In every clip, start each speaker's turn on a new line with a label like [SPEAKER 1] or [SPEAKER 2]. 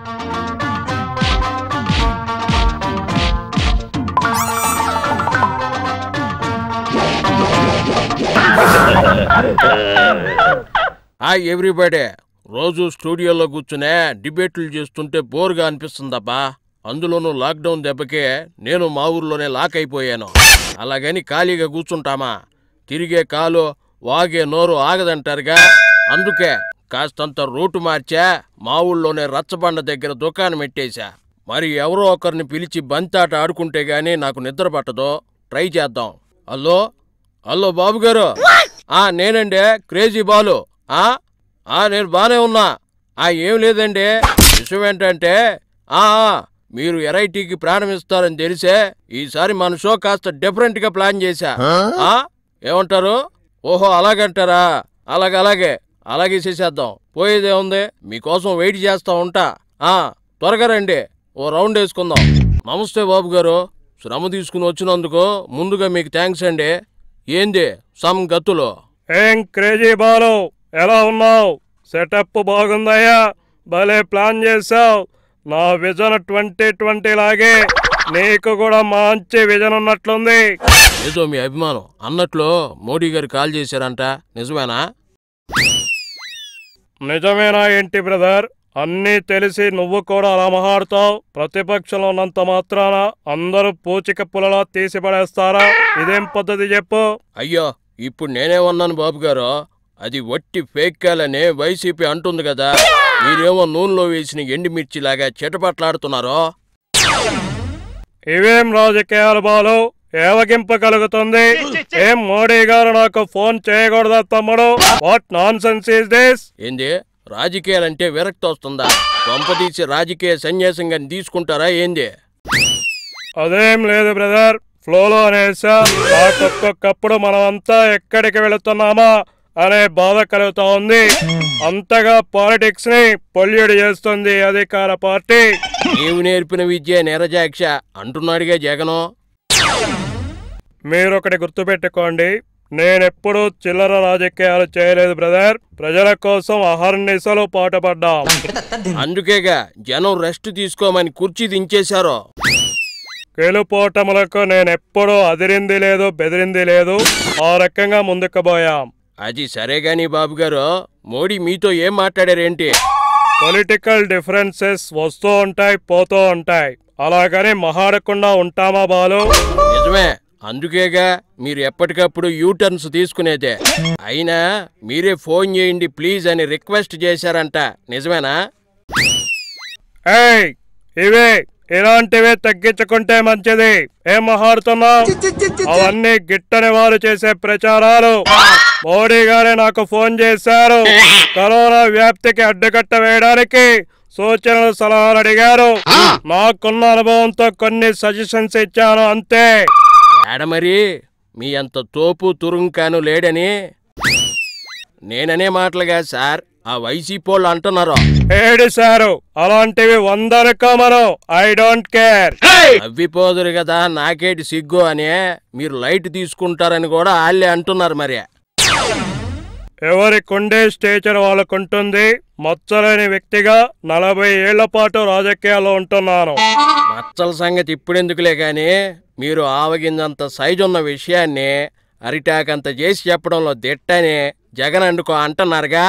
[SPEAKER 1] Hi everybody. రోజు స్టూడియోలో కూర్చునే డిబేట్లు చేస్తుంటే బోర్గా అనిపిస్తుందబ్బా. అందులోనూ లాక్డౌన్ దెబ్బకే నేను మా ఊర్లోనే లాక్ అయిపోయాను. అలాగని ఖాళీగా కూర్చుంటామా? తిరిగే కాలు వాగే నోరు ఆగదంటారుగా. అందుకే కాస్తంత రూటు మార్చా, మా ఊళ్ళోనే రచ్చబండ దగ్గర దుకాణం పెట్టేశా. మరి ఎవరో ఒకరిని పిలిచి బంతాట ఆడుకుంటే గానీ నాకు నిద్ర పట్టదు. ట్రై చేద్దాం. హలో హలో బాబు గారు. నేనండి, క్రేజీ బాలు. నేను బానే ఉన్నా. ఏం లేదండి, విషయం ఏంటంటే మీరు ఎరైటీకి ప్రాణం ఇస్తారని తెలిసే ఈసారి మన షో కాస్త డిఫరెంట్ గా ప్లాన్ చేశా. ఏమంటారు? ఓహో అలాగంటారా? అలాగే చేసేద్దాం. పోయేదే ఉంది, మీకోసం వెయిట్ చేస్తా ఉంటా. త్వరగా రండి, ఓ రౌండ్ వేసుకుందాం. నమస్తే బాబు గారు, శ్రమ తీసుకుని వచ్చినందుకు ముందుగా మీకు థ్యాంక్స్ అండి. ఏంది సంగతులు?
[SPEAKER 2] ఏం క్రేజీ బాలు, ఎలా ఉన్నావు? సెటప్ బాగుందయ్యా, భలే ప్లాన్ చేసావు. నా విజన్ 2020 లాగే నీకు కూడా మంచి విజన్ ఉన్నట్లుంది.
[SPEAKER 1] ఏదో మీ అభిమానం అన్నట్లు మోడీ గారు కాల్ చేశారంట, నిజమేనా?
[SPEAKER 2] నిజమేనా ఏంటి బ్రదర్? అన్నీ తెలిసి నువ్వు కూడా అలా మాట్లాడుతావు. ప్రతిపక్షంలో ఉన్నంత మాత్రాన అందరూ పూచిక పుల్లలా తీసి పడేస్తారా? ఇదేం పద్ధతి చెప్పు.
[SPEAKER 1] అయ్యో, ఇప్పుడు నేనేమన్నాను బాబు గారు? అది వట్టి ఫేక్ కాలని వైసీపీ అంటుంది కదా. మీరేమో నూనెలో వేసిన ఎండిమిర్చిలాగా చిటపట్లాడుతున్నారు.
[SPEAKER 2] ఇవేం రాజకీయాలు బాలు? ఏవగింపగలుగుతుంది? ఏం మోడీ గారు నాకు ఫోన్ చేయకూడదా తమ్ముడు? What nonsense is this?
[SPEAKER 1] ఏంది రాజకీయాలంటే విరక్తి వస్తుందా? కొంపదీసి రాజకీయ సన్యాసంగా తీసుకుంటారా ఏంది?
[SPEAKER 2] అదేం లేదు బ్రదర్, ఫ్లోలో అనేసా. నాకొక్కప్పుడు మనమంతా ఎక్కడికి వెళుతున్నామా అనే బాధ కలుగుతా ఉంది. అంతగా పాలిటిక్స్ ని పొల్యూట్ చేస్తుంది అధికార పార్టీ.
[SPEAKER 1] నీవు నేర్పిన విద్య నిరజాక్ష అంటున్నాడుగా జగను.
[SPEAKER 2] మీరొకటి గుర్తుపెట్టుకోండి, నేనెప్పుడూ చిల్లర రాజకీయాలు చేయలేదు బ్రదర్. ప్రజల కోసం అహర్నిశలు పాటుపడ్డాం.
[SPEAKER 1] అందుకేగా జనం రెస్ట్ తీసుకోమని కుర్చీ దించేశారు.
[SPEAKER 2] గెలుపోటములకు నేనెప్పుడూ అదిరింది లేదు, బెదిరింది లేదు. ఆ రకంగా ముందుకు పోయాం.
[SPEAKER 1] అది సరేగాని బాబు గారు, మోడీ మీతో ఏం మాట్లాడారేంటి?
[SPEAKER 2] పొలిటికల్ డిఫరెన్సెస్ వస్తూ ఉంటాయి, పోతూ ఉంటాయి. అలాగని మహాడకుండా ఉంటామా బాలు?
[SPEAKER 1] నిజమే, అందుకేగా మీరు ఎప్పటికప్పుడు యూటర్న్స్ తీసుకునేదే. అయినా మీరే ఫోన్ చేయండి ప్లీజ్ అని రిక్వెస్ట్ చేశారంట, నిజమేనా?
[SPEAKER 2] ఇవే ఇలాంటివే తగ్గించుకుంటే మంచిది. ఏం మహాడుతున్నావు? అవన్నీ గిట్టని వారు చేసే ప్రచారాలు. మోడీ గారే నాకు ఫోన్ చేశారు. కరోనా వ్యాప్తికి అడ్డుకట్ట వేయడానికి సూచనలు, సలహాలు అడిగారు. నాకున్న అనుభవంతో కొన్ని సజెషన్స్ ఇచ్చాను, అంతే.
[SPEAKER 1] మరి మీ అంత తోపు తురుంకాను లేడని నేననే మాటలుగా సార్ ఆ వైసీపోళ్ళు అంటున్నారు.
[SPEAKER 2] ఏడు సారు, అలాంటివి 100 మనం. I don't care.
[SPEAKER 1] అవ్విపోదురు కదా, నాకేటి సిగ్గు అని మీరు లైట్ తీసుకుంటారని కూడా వాళ్ళే అంటున్నారు. మరి
[SPEAKER 2] ఎవరి కొండే స్టేచర్ వాళ్ళకుంటుంది. మచ్చలేని వ్యక్తిగా 40 ఏళ్ల పాటు రాజకీయాల్లో ఉంటున్నాను.
[SPEAKER 1] మచ్చల సంగతి ఇప్పుడెందుకులే గాని, మీరు ఆవగిందంత సైజు ఉన్న విషయాన్ని అరిటాకంత చేసి చెప్పడంలో దిట్టని జగన్ అండుకో అంటున్నారుగా.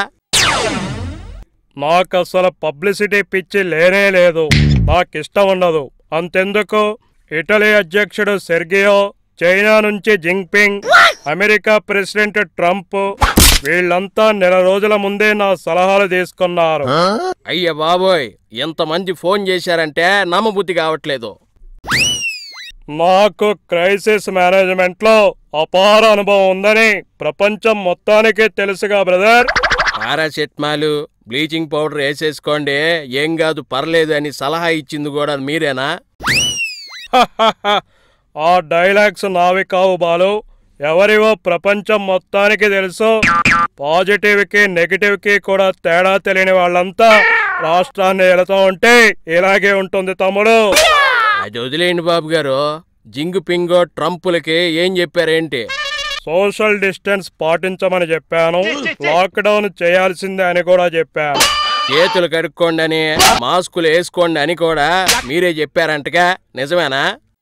[SPEAKER 2] నాకు అసలు పబ్లిసిటీ పిచ్చి లేనే లేదు, నాకిష్టం ఉండదు. అంతెందుకు, ఇటలీ అధ్యక్షుడు సెర్గియో, చైనా నుంచి జింగ్పింగ్, అమెరికా ప్రెసిడెంట్ ట్రంప్ వీళ్ళంతా నెల రోజుల ముందే నా సలహాలు తీసుకున్నారు.
[SPEAKER 1] అయ్య బాబోయ్, ఎంతమంది ఫోన్ చేశారంటే నమ్మబుద్ధి కావట్లేదు.
[SPEAKER 2] నాకు క్రైసిస్ మేనేజ్మెంట్ లో అపార అనుభవం ఉందని ప్రపంచం మొత్తానికి తెలుసుగా బ్రదర్.
[SPEAKER 1] పారాసెటమాల్, బ్లీచింగ్ పౌడర్ వేసేసుకోండి, ఏం కాదు పర్లేదు అని సలహా ఇచ్చింది కూడా మీరేనా?
[SPEAKER 2] ఆ డైలాగ్స్ నావి కావు బాలు, ఎవరివో ప్రపంచం మొత్తానికి తెలుసు. పాజిటివ్ కి నెగిటివ్ కి కూడా తేడా తెలియని వాళ్ళంతా రాష్ట్రాన్ని వెళుతూ ఉంటే ఇలాగే ఉంటుంది తమ్ముడు.
[SPEAKER 1] అది వదిలేండి బాబు గారు. జింగ్ పింగో ట్రంపులకి ఏం చెప్పారేంటి?
[SPEAKER 2] సోషల్ డిస్టెన్స్ పాటించమని చెప్పాను. లాక్డౌన్ చేయాల్సిందే అని కూడా చెప్పాను.
[SPEAKER 1] చేతులు కడుక్కోండి అని, మాస్కులు వేసుకోండి అని కూడా మీరే చెప్పారంటగా, నిజమేనా?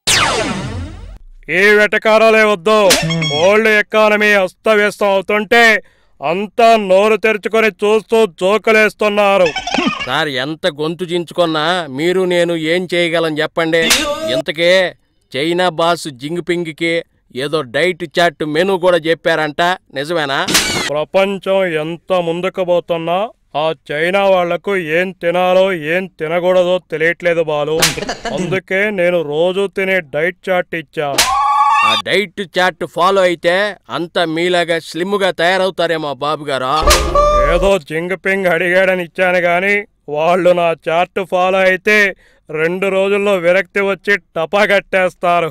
[SPEAKER 2] ఈ వెటకారాలే వద్దు. ఓల్డ్ ఎకానమీ అస్తవ్యస్తం అవుతుంటే అంతా నోరు తెరుచుకొని చూస్తూ జోకులేస్తున్నారు.
[SPEAKER 1] సార్, ఎంత గొంతు చించుకున్నా మీరు నేను ఏం చేయగలం చెప్పండి? ఇంతకే చైనా బాస్ జింగ్పింగ్కి ఏదో డైట్ చాట్ మెనూ కూడా చెప్పారంట, నిజమేనా?
[SPEAKER 2] ప్రపంచం ఎంత ముందుకు పోతున్నా ఆ చైనా వాళ్లకు ఏం తినాలో ఏం తినకూడదో తెలియట్లేదు బాలు. అందుకే నేను రోజు తినే డైట్ చార్ట్ ఇచ్చా.
[SPEAKER 1] ఆ డైట్ చార్ట్ ఫాలో అయితే అంతా మీలాగా స్లిమ్గా తయారవుతారేమో బాబు గారు.
[SPEAKER 2] ఏదో జింగ్పింగ్ అడిగాడని ఇచ్చాను గాని వాళ్ళు నా చార్ట్ ఫాలో అయితే 2 రోజుల్లో విరక్తి వచ్చి టపా కట్టేస్తారు.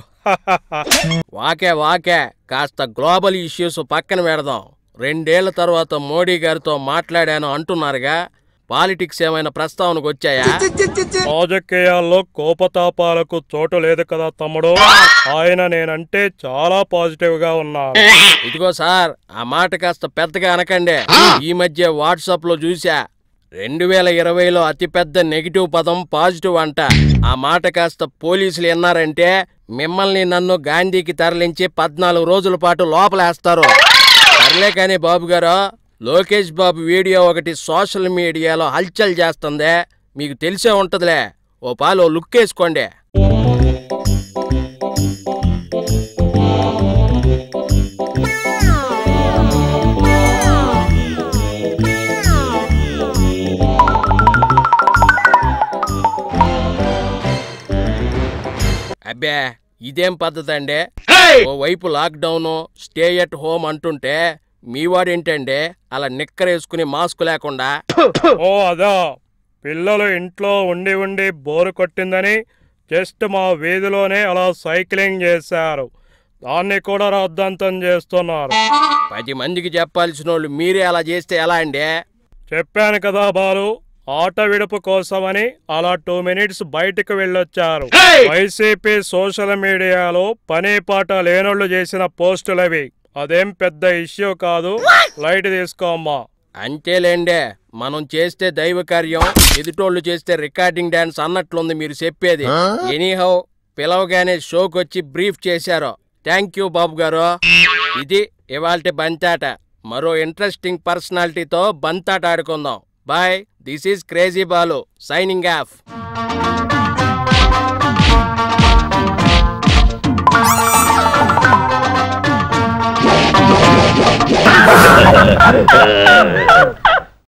[SPEAKER 1] వాకే కాస్త గ్లోబల్ ఇష్యూస్ పక్కన పెడదాం. 2 ఏళ్ల తర్వాత మోడీ గారితో మాట్లాడాను అంటున్నారుగా, పాలిటిక్స్ ఏమైనా ప్రస్తావనకు వచ్చాయా?
[SPEAKER 2] రాజకీయాల్లో కోపతాపాలకు చోటు లేదు కదా తమ్ముడు. ఆయన నేనంటే చాలా పాజిటివ్ గా ఉన్నారు.
[SPEAKER 1] ఇదిగో సార్, ఆ మాట కాస్త పెద్దగా అనకండి. ఈ మధ్య వాట్సాప్ లో చూసా, 2020లో అతిపెద్ద నెగిటివ్ పదం పాజిటివ్ అంట. ఆ మాట కాస్త పోలీసులు విన్నారంటే మిమ్మల్ని నన్ను గాంధీకి తరలించి 14 రోజుల పాటు లోపలేస్తారు. సర్లే కానీ బాబు గారు, లోకేష్ బాబు వీడియో ఒకటి సోషల్ మీడియాలో హల్చల్ చేస్తుందే, మీకు తెలిసే ఉంటదిలే. ఓ పాలు లుక్ వేసుకోండి. అబ్బే, ఇదేం పద్ధతి అండి? ఓవైపు లాక్డౌన్, స్టే ఎట్ హోమ్ అంటుంటే మీవాడేంటండి అలా నిక్కరేసుకుని మాస్క్ లేకుండా?
[SPEAKER 2] ఓ అదా, పిల్లలు ఇంట్లో ఉండి ఉండి బోరు కొట్టిందని జస్ట్ మా వీధిలోనే అలా సైక్లింగ్ చేశారు. దాన్ని కూడా రద్దంతం చేస్తున్నారు.
[SPEAKER 1] 10 మందికి చెప్పాల్సిన వాళ్ళు మీరే అలా చేస్తే ఎలా అండి?
[SPEAKER 2] చెప్పాను కదా బాలు, ఆట విడుపు కోసమని అలా 2 మినిట్స్ బయటకు వెళ్ళొచ్చారు. వైసీపీ సోషల్ మీడియాలో పని పాట లేనోళ్ళు చేసిన పోస్టులవి. అదేం పెద్ద ఇష్యూ కాదు, లైట్ తీసుకోమ్మా.
[SPEAKER 1] అంతేలేండే, మనం చేస్తే దైవ కార్యం, ఎదుటోళ్ళు చేస్తే రికార్డింగ్ డాన్స్ అన్నట్లుంది మీరు చెప్పేది. ఎనీహౌ, పిలవగానే షోకొచ్చి బ్రీఫ్ చేశారు. థ్యాంక్ యూ బాబు గారు. ఇది ఇవాల్టి బంతాట. మరో ఇంట్రెస్టింగ్ పర్సనాలిటీతో బంతాట ఆడుకుందాం. Bye, this is crazy Balu signing off.
[SPEAKER 3] Ha ha ha ha!